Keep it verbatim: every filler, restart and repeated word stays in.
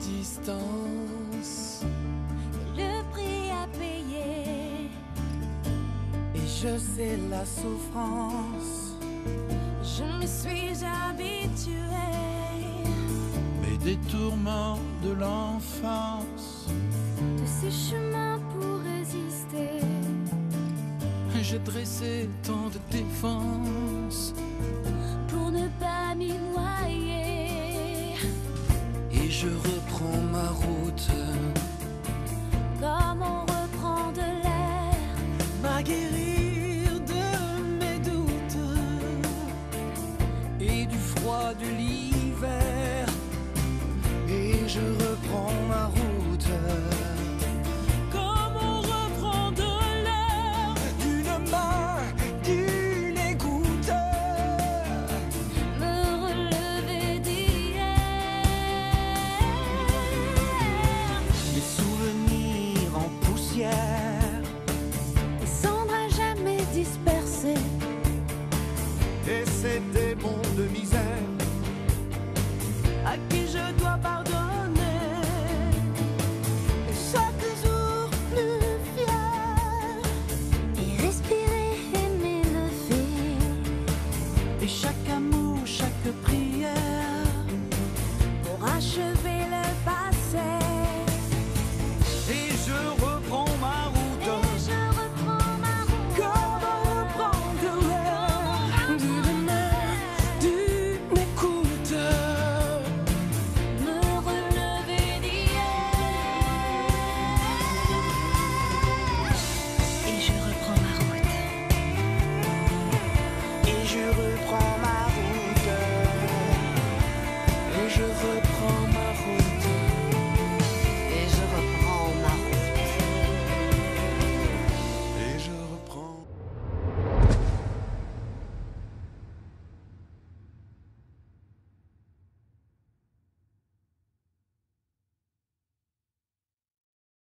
distance. Le prix à payer, Et je sais la souffrance, je me suis habituée. mais des tourments de l'enfance, De ces chemins pour résister, j'ai dressé tant de défenses. pour ne pas m'y noyer. Et je reprends ma route, Comme on reprend de l'air, m'aguerrir de mes doutes et du froid de l'hiver. Et je reprends ma route, comme on reprend de l'air. d'une main, d'une écoute. Me relever d'hier. Les souvenirs en poussière, Les cendres à jamais dispersées. et c'est des monts de misère À qui je dois pardonner. et chaque jour plus fier. Et respirer et m'élever. Et chaque amour, chaque prière Pour achever